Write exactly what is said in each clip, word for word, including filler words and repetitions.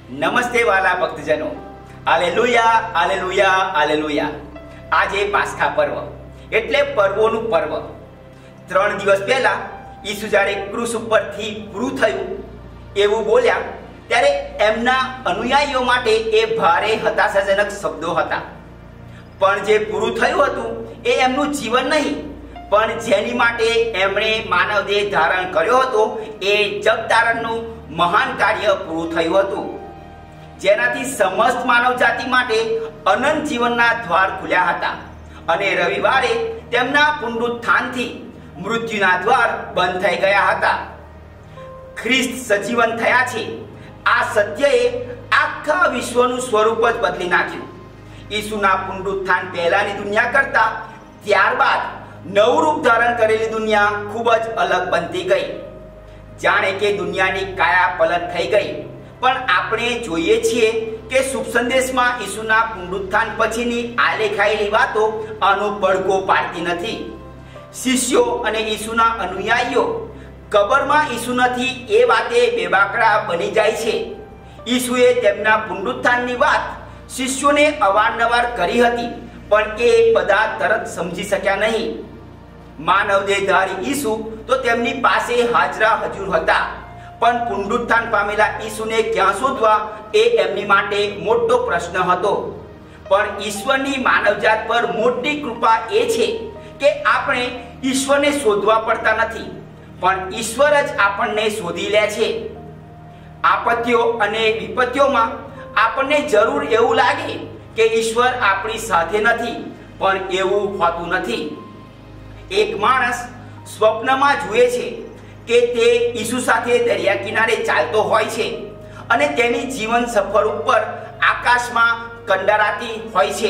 નમસ્તે વાલા ભક્તજનો, હાલેલુયા હાલેલુયા હાલેલુયા। આજે પાસ્કા પર્વ એટલે પર્વોનું પર્વ। ત્રણ દિવસ પહેલા ઈસુ જ્યારે ક્રૂસ ઉપરથી પૂરું થયું એવું બોલ્યા ત્યારે એમના અનુયાયીઓ માટે એ ભારે હતાશાજનક શબ્દો હતા। પણ જે પૂરું થયું હતું એ એમનું જીવન નહીં, પણ જેની માટે એમણે માનવ દેહ ધારણ કર્યો હતો એ જગધારણનું મહાન કાર્ય પૂરું થયું હતું, જેનાથી સમસ્ત માનવ જાતિ માટે અનંત જીવનના દ્વાર ખુલ્યા હતા અને રવિવારે તેમના પુનરુત્થાનથી મૃત્યુના દ્વાર બંધ થઈ ગયા હતા। ખ્રિસ્ત સજીવન થયા છે। આ સત્યએ આખા વિશ્વનું સ્વરૂપ જ બદલી નાખ્યું। ઈસુના પુનરુત્થાન પહેલાની દુનિયા કરતા ત્યારબાદ નવું રૂપ ધારણ કરેલી દુનિયા ખૂબ જ અલગ બનતી ગઈ, જાણે કે દુનિયાની કાયા પલટ થઈ ગઈ। પણ આપણે જોઈએ છીએ કે શુભ સંદેશમાં ઈસુના પુનરુત્થાન પછીની આલેખાયેલી વાતો આનો પડઘો પાડતી નથી। શિષ્યો અને ઈસુના અનુયાયીઓ કબરમાં ઈસુ નથી એ વાતે બેબાકડા બની જાય છે। ઈસુએ તેમના પુનરુત્થાનની વાત શિષ્યોને અવારનવાર કરી હતી, પણ એ બધા તરત સમજી શક્યા નહીં। માનવ દેહધારી ઈસુ તો તેમની પાસે હાજરા હજુર હતા, પણ પુનરુત્થાન પામેલા ઈસુને ક્યાં શોધવા એ એમની માટે મોટો પ્રશ્ન હતો। પણ ઈશ્વરની માનવજાત પર મોટી કૃપા એ છે કે આપણે ઈશ્વરને શોધવા પડતા નથી, પણ ઈશ્વર જ આપણને શોધી લે છે। આપત્તિઓ અને વિપત્તિઓમાં આપણને જરૂર એવું લાગે કે ઈશ્વર આપણી સાથે નથી, પણ એવું હોતું નથી। એક માણસ સ્વપ્નમાં જુએ છે કે તે ઈસુ સાથે દરિયા કિનારે ચાલતો હોય છે અને તેની જીવન સફર ઉપર આકાશમાં કંડારાતી હોય છે।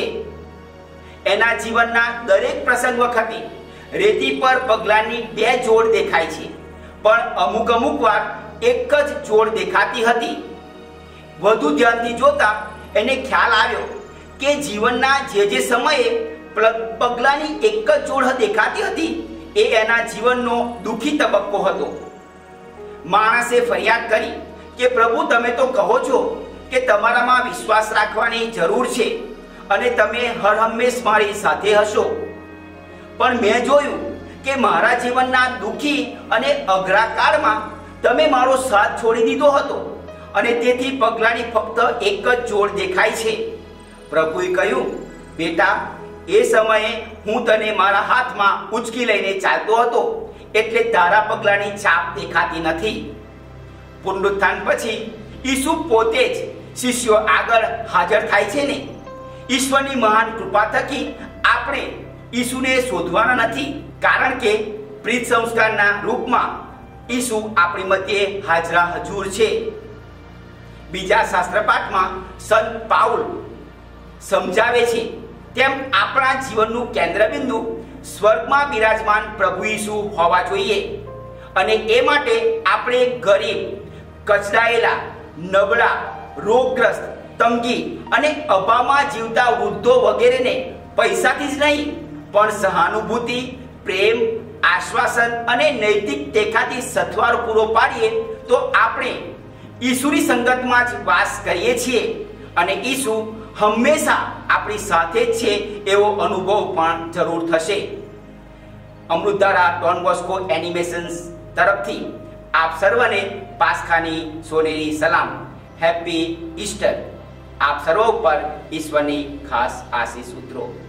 એના જીવનના દરેક પ્રસંગ વખતે રેતી પર પગલાંની બે જોડ દેખાય છે, પણ અમુક અમુક વાર એક જ જોડ દેખાતી હતી। વધુ ધ્યાનથી જોતા એને ખ્યાલ આવ્યો કે જીવનના જે જે સમયે પગલાંની એક જ જોડ દેખાતી હતી એ એના જીવનનો દુઃખી તબક્કો હતો। માણસે ફરિયાદ કરી કે પ્રભુ, તમે તો કહો છો કે તમારામાં વિશ્વાસ રાખવાની જરૂર છે અને તમે હર હંમેશ મારી સાથે હશો, પણ મેં જોયું કે મારા જીવનના દુઃખી અને અઘરા કાળમાં તમે મારો સાથ છોડી દીધો હતો અને તેથી પગલાંની ફક્ત એક જ જોડ દેખાય છે। પ્રભુએ કહ્યું, બેટા, એ સમયે હું તને મારા હાથમાં ઉચકી લઈને ચાલતો હતો, એટલે તારા પગલાંની છાપ દેખાતી નથી। પુનરુત્થાન પછી ઈસુ પોતે જ શિષ્યો આગળ હાજર થાય છે ને। ઈશ્વરની મહાન કૃપા થકી આપણે ઈસુને શોધવાના નથી, કારણ કે પ્રીત સંસ્કારના રૂપમાં ઈસુ આપણી મધ્યે હાજરા હજુર છે। બીજા શાસ્ત્રપાઠમાં સંત પાઉલ સમજાવે છે તેમ આપણા જીવનનું કેન્દ્રબિંદુ સ્વર્ગમાં બિરાજમાન પ્રભુ ઈસુ હોવા જોઈએ, અને એ માટે આપણે ગરીબ, કચડાયેલા, નબળા, રોગગ્રસ્ત, તંગી અને અભાવમાં જીવતા વૃદ્ધો વગેરેને પૈસાથી જ નહીં પણ સહાનુભૂતિ, પ્રેમ, આશ્વાસન અને નૈતિક ટેકાથી સથવારો પૂરો પાડીએ તો આપણે ઈસુની સંગતમાં જ વાસ કરીએ છીએ અને ઈસુ હંમેશા આપણી સાથે જ છે એવો અનુભવ પણ જરૂર થશે। અમૃતધારા ડોન બોસ્કો એનિમેશન્સ તરફથી આપ સર્વને પાસ્કાની સોનેરી સલામ, હેપી ઈસ્ટર। આપ સર્વ પર ઈશ્વરની ખાસ આશીષ ઉતરો।